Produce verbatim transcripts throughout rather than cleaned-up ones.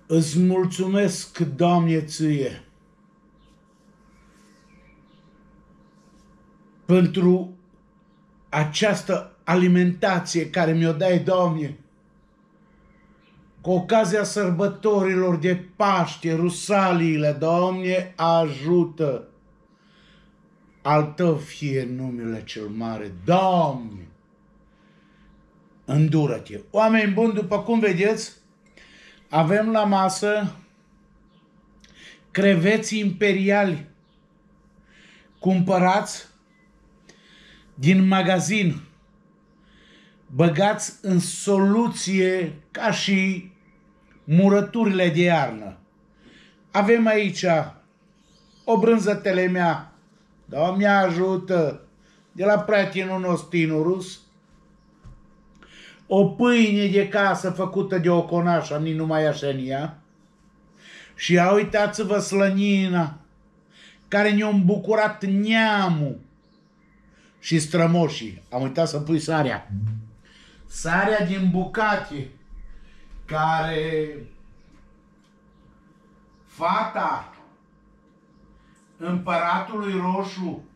Îți mulțumesc, Doamne, Ție, pentru această alimentație care mi-o dai, Doamne, cu ocazia sărbătorilor de Paște, Rusaliile, Doamne, ajută! Al Tău fie numele cel mare, Doamne! Îndură-te! Oameni buni, după cum vedeți, avem la masă creveți imperiali cumpărați din magazin, băgați în soluție ca și murăturile de iarnă. Avem aici o brânzătele mea, Doamne ajută, de la prietenul nostru Tinu Rus, o pâine de casă făcută de o conașă, nici numai așa în ea, și ia uitați-vă slănina, care ne-a îmbucurat neamul și strămoșii. Am uitat să pui sarea. Sarea din Bucate, care fata împăratului Roșu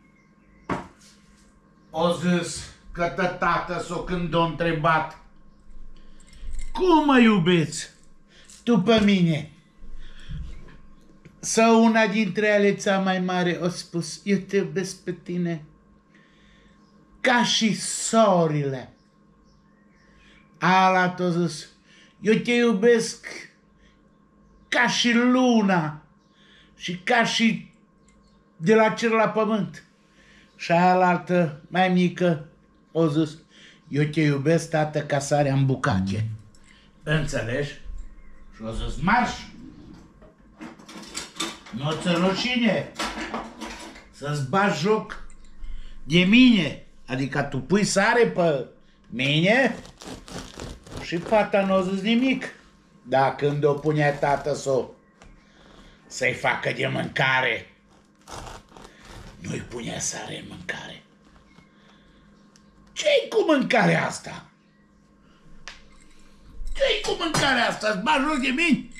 o zis că tată s-o când o întrebat: cum mă iubeți tu pe mine? Sau una dintre ele, cea mai mare, a spus: eu te iubesc pe tine ca și sorile. Ala a zis: eu te iubesc ca și luna și ca și de la cer la pământ. Și alaltă, mai mică, o zis: eu te iubesc, tată, ca sarea în Bucate. Înțelegi? Și o zis: marș! Nu ți rușine să-ți bagi joc de mine, adică tu pui sare pe mine? Și fata nu a zis nimic. Dar când o punea tată s-o să-i facă de mâncare, nu-i punea sare în mâncare. Ce-i cu mâncarea asta? Ce-i cu mâncarea asta? Îți bagi joc de mine?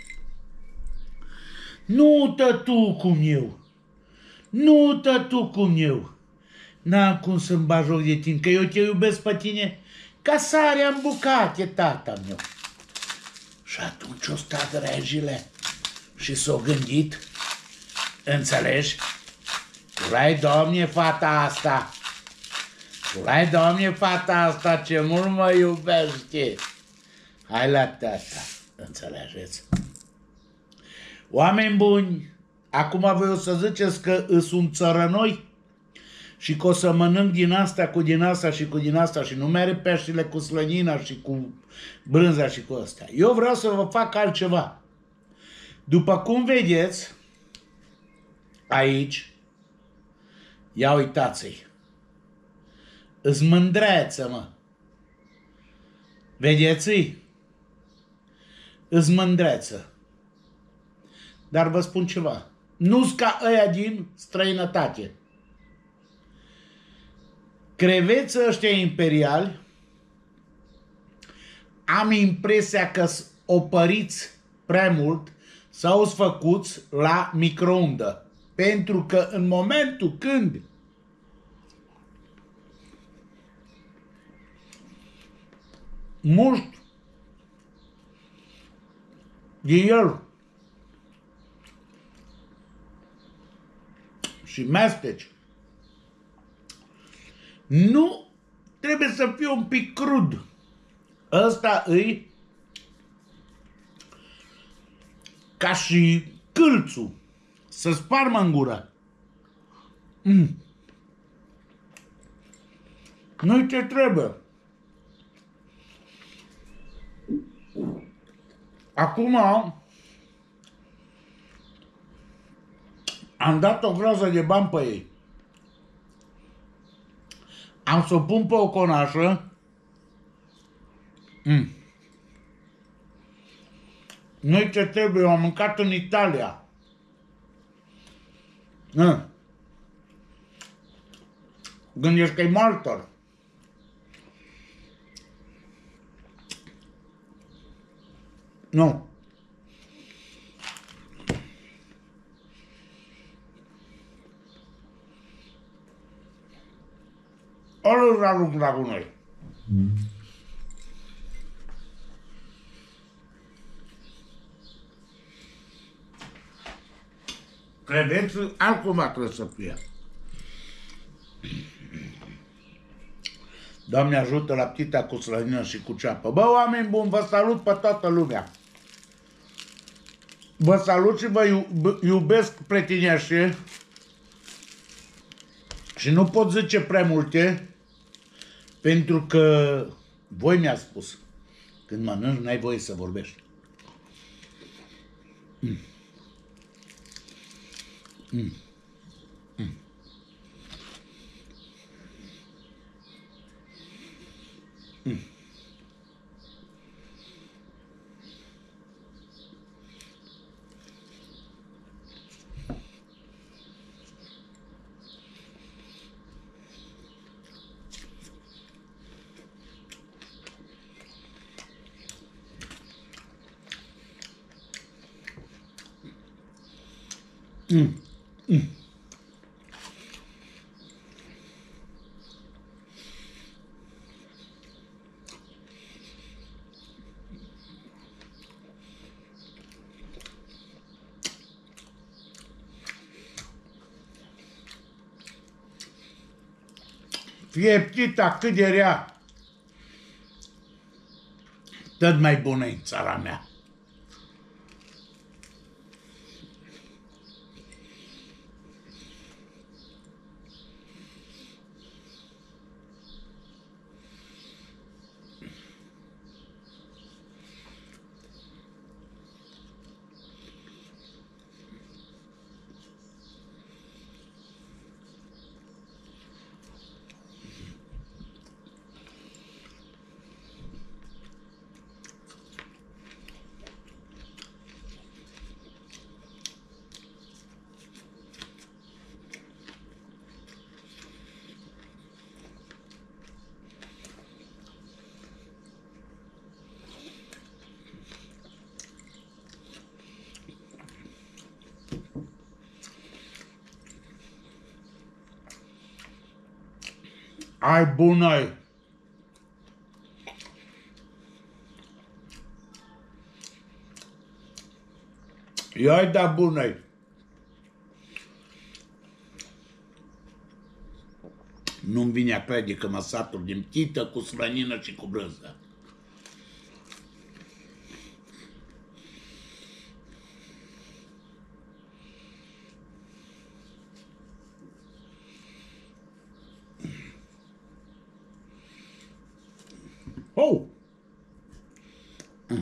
Nu tătu cum eu. Nu tătu cum eu. N-am cum să-mi bag joc de tine, că eu te iubesc pe tine ca sarea în Bucate, tata meu. Și atunci o stat regile și s-o gândit. Înțelegi? Tu l-ai, Doamne, fata asta. Tu l-ai, Doamne, fata asta, ce mult mă iubește. Hai la tata. Înțelegeți? Oameni buni, acum voi o să ziceți că îs un țărănoi și că o să mănânc din asta cu din asta și cu din asta și nu mere peștile cu slănina și cu brânza și cu astea. Eu vreau să vă fac altceva. După cum vedeți, aici, ia uitați-i, îs mândreță, mă. Vedeți-i? Îs mândreță. Dar vă spun ceva. Nu-s ca ăia din străinătate. Creveți ăștia imperiali, am impresia că s opăriți prea mult sau s făcuți la microundă. Pentru că în momentul când muști din el și mesteci, nu trebuie să fie un pic crud. Ăsta îi ca și câlțul, să sparmă în gură. Mm. Nu-i ce trebuie. Acum am dat o groază de bani pe ei. Am să o pun pe o conașă. Mm. Nu-i ce trebuie, eu am mâncat în Italia. Mm. Gândești că e martor. Nu. îl arunc la gunoi. Mm. Credeți, altcumva trebuie să fie. Doamne ajută la ptita cu slănină și cu ceapă. Bă, oameni buni, vă salut pe toată lumea. Vă salut și vă iubesc pretiniașii. Și nu pot zice prea multe, pentru că voi mi-ați spus, când mănânci, n-ai voie să vorbești. Mm. Mm. Mm. Mm. Mm. Mm. Fie ptita cât de rea, tot mai bună în țara mea. Ai bună-i! I-ai da bună-i! Nu-mi vine a crede că mă satur din ptită cu slănină și cu brânză. Oh! Mm.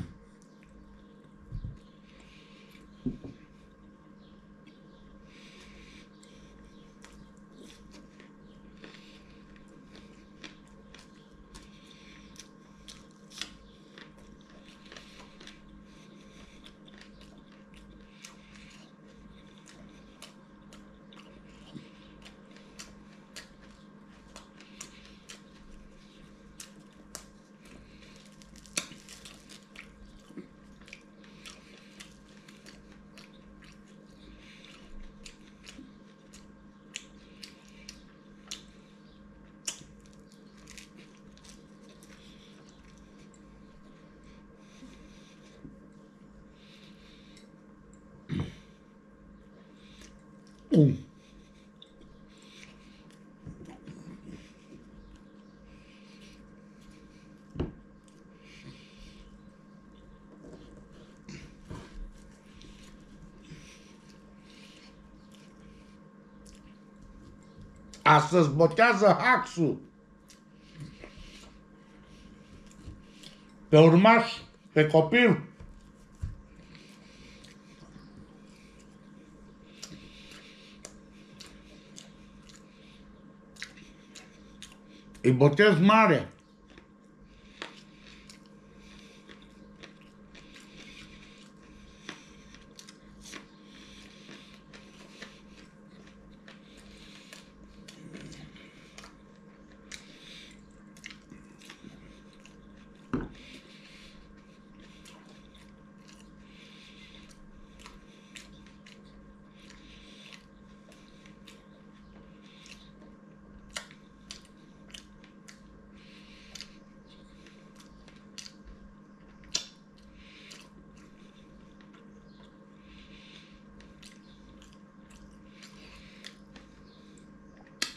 Mm. Astăzi botează Haxul. Pe urmaș, pe copil. Îi botez mare.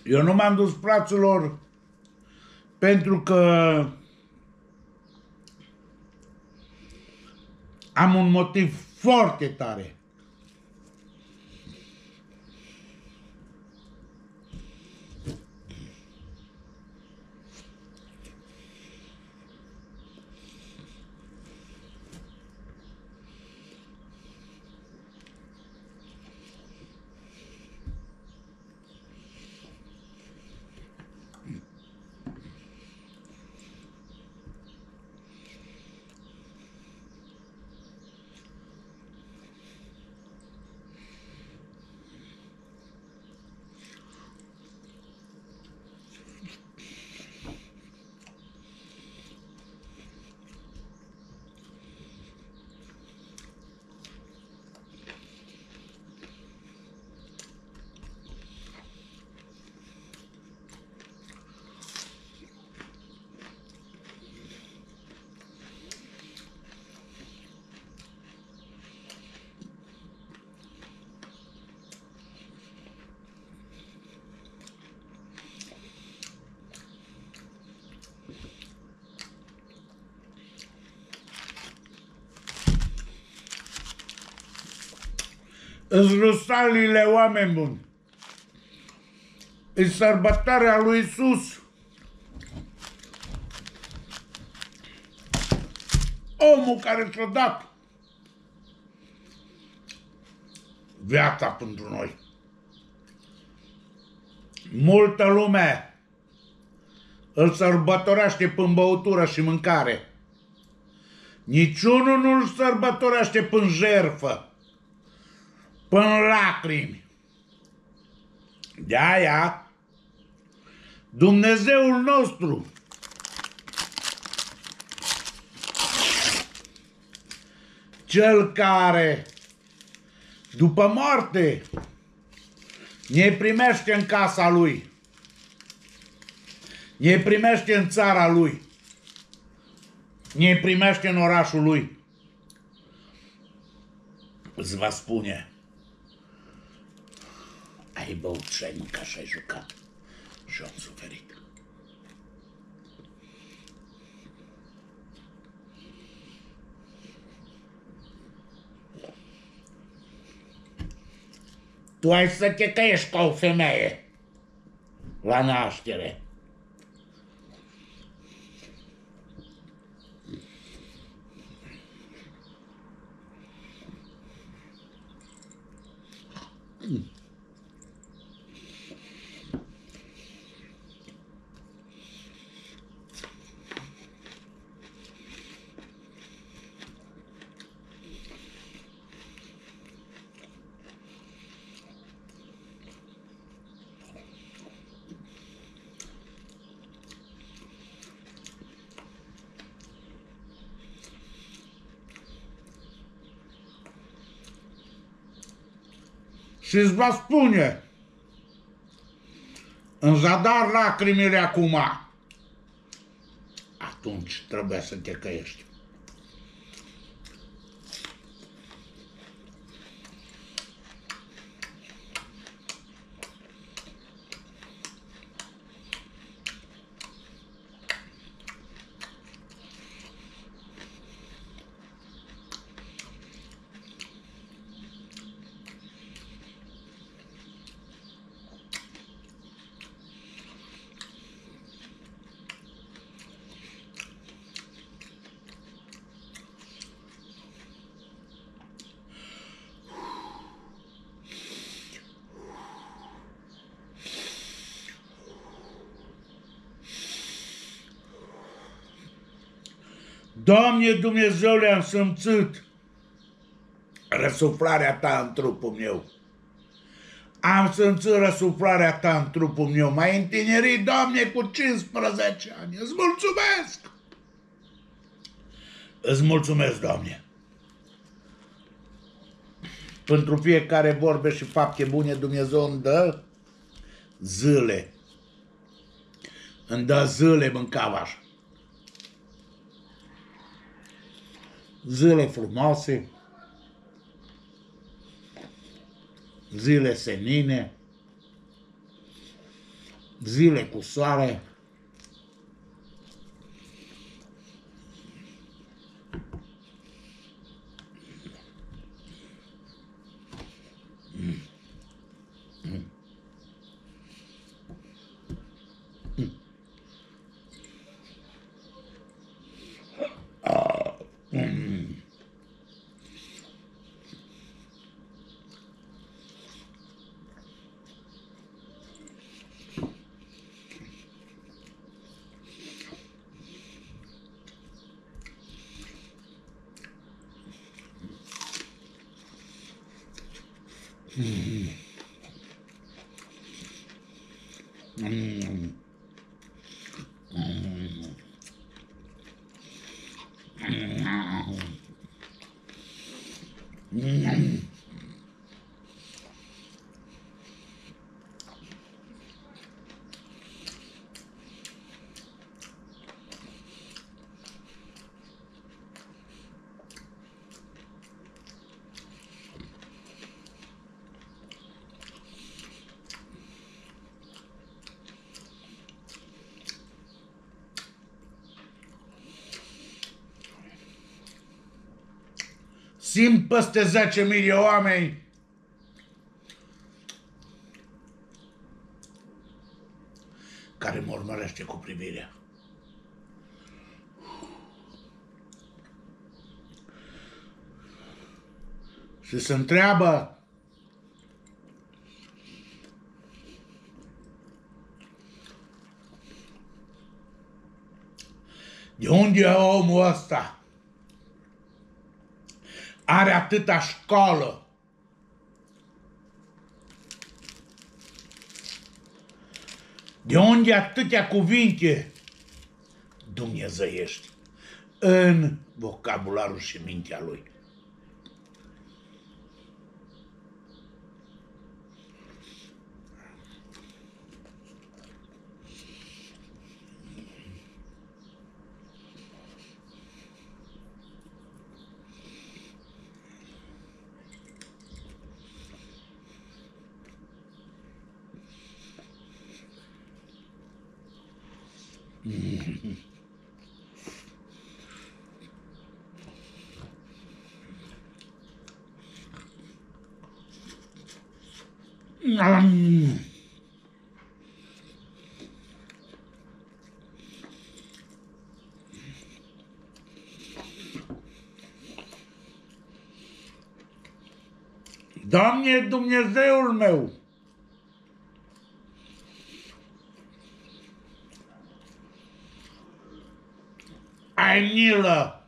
Eu nu m-am dus, fraților, pentru că am un motiv foarte tare. Îți rusalile, oameni buni. E sărbătoarea lui Iisus. Omul care și-a dat viața pentru noi. Multă lume îl sărbătorește prin băutură și mâncare. Niciunul nu îl sărbătorește prin jertfă, până lacrimi. De-aia, Dumnezeul nostru Cel care, după moarte, ne primește în casa Lui, ne primește în țara Lui, ne primește în orașul Lui, îți va spune: ai băut și ai mâncat și ai jucat și am suferit. Tu ai să te căiești ca o femeie la naștere. Mm. Și îți va spune: în zadar lacrimile acum, atunci trebuie să te căiești. Doamne Dumnezeule, am simțit răsuflarea Ta în trupul meu. Am simțit răsuflarea Ta în trupul meu. M-ai întinerit, Doamne, cu cincisprezece ani. Îți mulțumesc! Îți mulțumesc, Doamne, pentru fiecare vorbe și fapte bune. Dumnezeu îmi dă zile. Îmi dă zile mâncavaș. Zile frumoase, zile senine, zile cu soare. Mm. Mm. Mm. Ah. Mm. Mm. Mm. Mm. Mm. Simt peste zece mii de oameni care mă urmărește cu privirea. Și se întreabă de unde e omul ăsta? Are atâta școală. De unde atâtea cuvinte dumnezeiești în vocabularul și mintea lui? Mm. Mm. Doamne, Dumnezeul meu, ai milă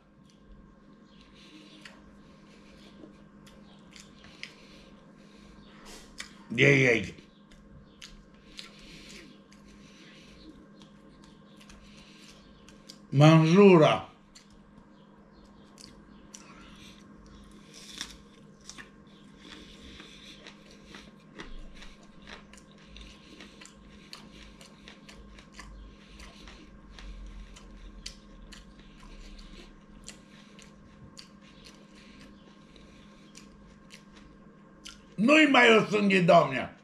de ei. Mă înjură. Nu-i mai o sânge, Doamne.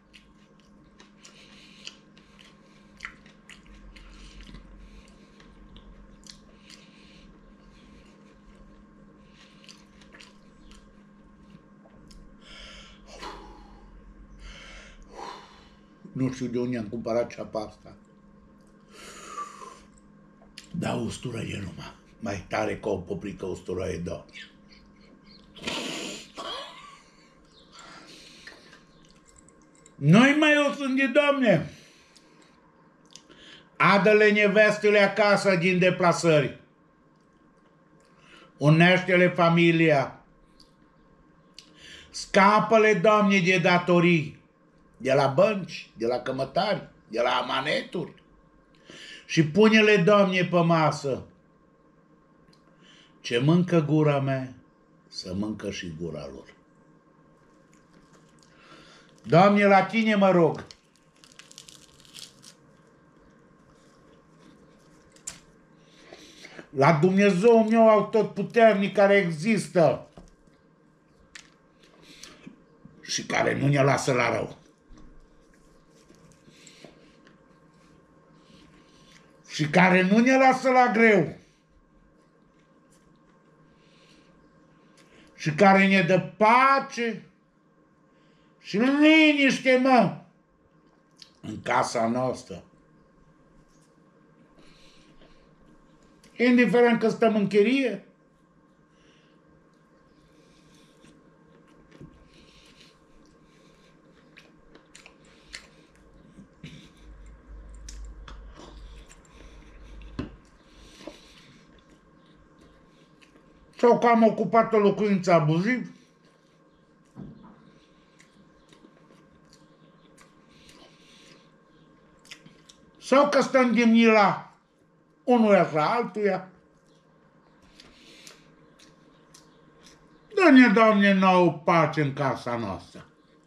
Nu știu de unde am cumpărat ceapa asta. Da, usturăie numai. Mai tare ca o poprică usturăie, Doamne. Nu-i mai o sânge, Doamne. Adă-le nevestele acasă din deplasări. Unește-le familia. Scapă-le, Doamne, de datorii. De la bănci, de la cămătari, de la amaneturi. Și pune-le, Doamne, pe masă. Ce mâncă gura mea, să mâncă și gura lor. Doamne, la Tine mă rog. La Dumnezeu meu atotputernic care există și care nu ne lasă la rău. și care nu ne lasă la greu și care ne dă pace și liniște, mă, în casa noastră. Indiferent că stăm în chirie, sau că am ocupat o locuință abuziv, sau că stăm din mila unuia sau altuia. Dă-ne, Doamne, nouă pace în casa noastră.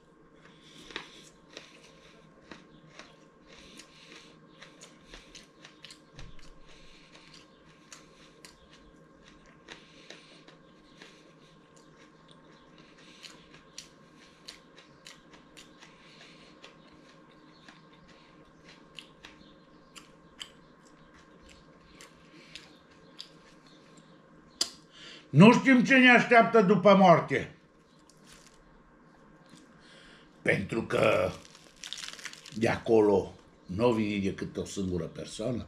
Nu știm ce ne așteaptă după moarte. Pentru că de acolo nu vine decât o singură persoană.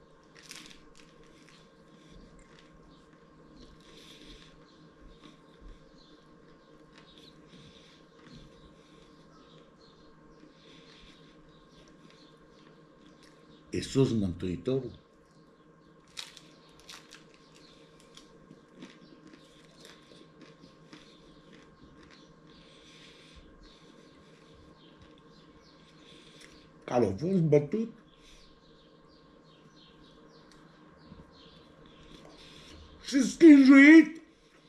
Iisus Mântuitorul. Care a fost bătut și schinjuit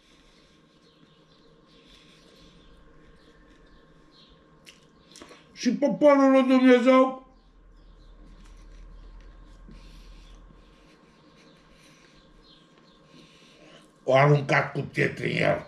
și poporul lui Dumnezeu o aruncat cu pietre în el.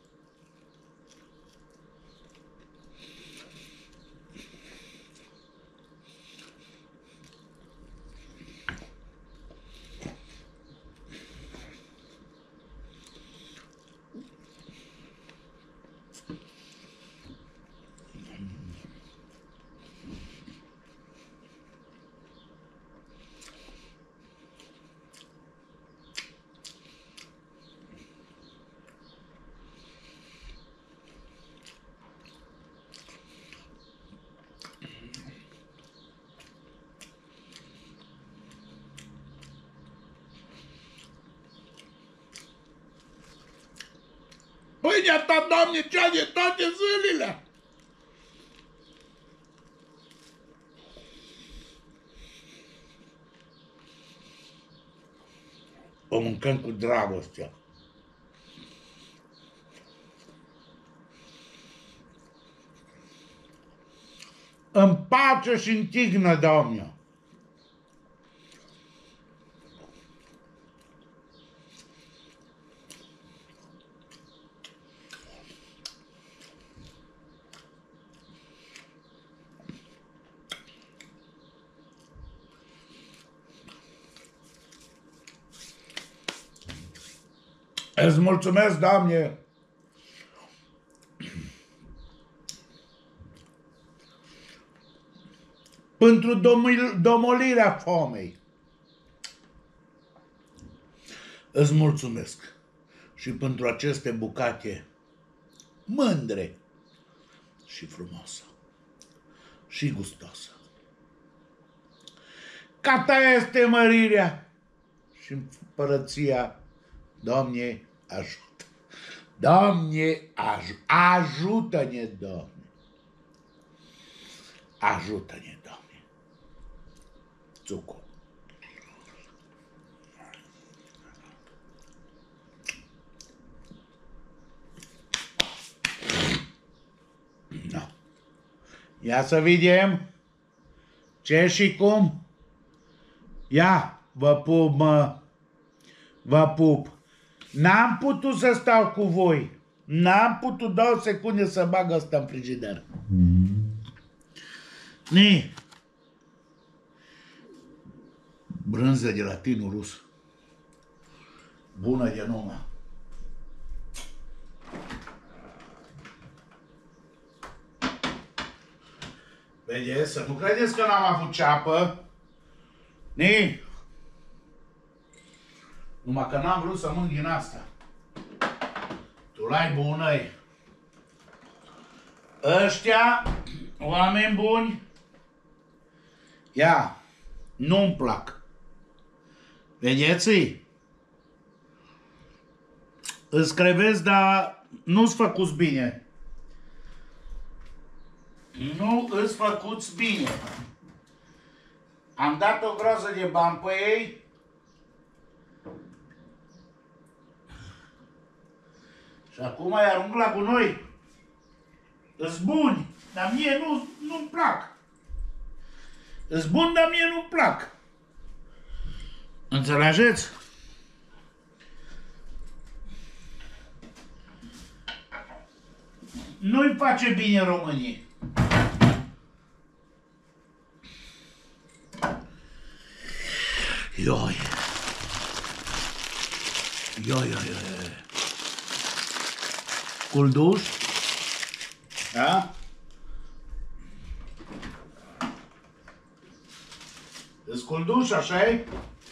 Pâinea ta, Doamne, cea de toate zilele. O mâncăm cu dragoste. În pace și în tignă, Doamne. Îți mulțumesc, Doamne, pentru domolirea foamei. Îți mulțumesc și pentru aceste bucate mândre și frumoase și gustoase. Ca ta este mărirea și împărăția. Doamne, ajută! Doamne, aj ajută-ne, Doamne! Ajută-ne, Doamne! Țucu! No. Ia să vedem ce și cum. Ia, vă pup, mă! Vă pup! N-am putut să stau cu voi. N-am putut două secunde să bag asta în frigider. Mm-hmm. Ni. Brânză de la tinul rus. Bună de numai. Vedeți? Să nu credeți că n-am avut ceapă. Ni? Numai că n-am vrut să mânc din asta. Tu l-ai bună-i. Ăștia, oameni buni, ia, nu-mi plac. Vedeți-i? Îți creveți, dar nu-ți făcuți bine. Nu îți făcuți bine. Am dat o groază de bani pe ei. Și acum îi arunc la gunoi. Îs buni, dar mie nu, nu-mi plac. Îs bun, dar mie nu-mi plac. Înțelegeți? Nu-i face bine României. Ioi. Ioi, ioi, ioi. Culduș. Da? Îți culduș, așa-i?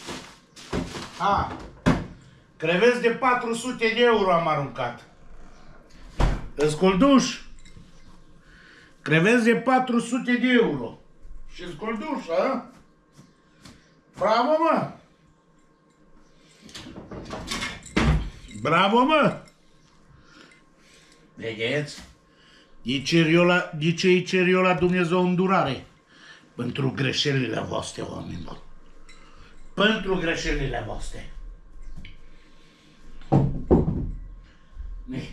A. Creveți de patru sute de euro am aruncat. Îți culduș. Creveți de patru sute de euro. Și-ți culduș, a? Bravo, mă! Bravo, mă! Vedeți? De ce îi cer eu la Dumnezeu îndurare? Pentru greșelile voastre, oameni buni. Pentru greșelile voastre. Ne.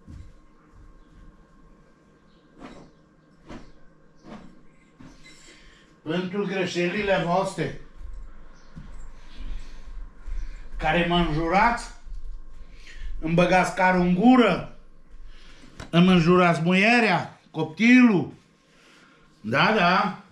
Pentru greșelile voastre. Care mă înjurați, îmi băgați carul în gură, îmi înjurați muierea, copilul. Da, da.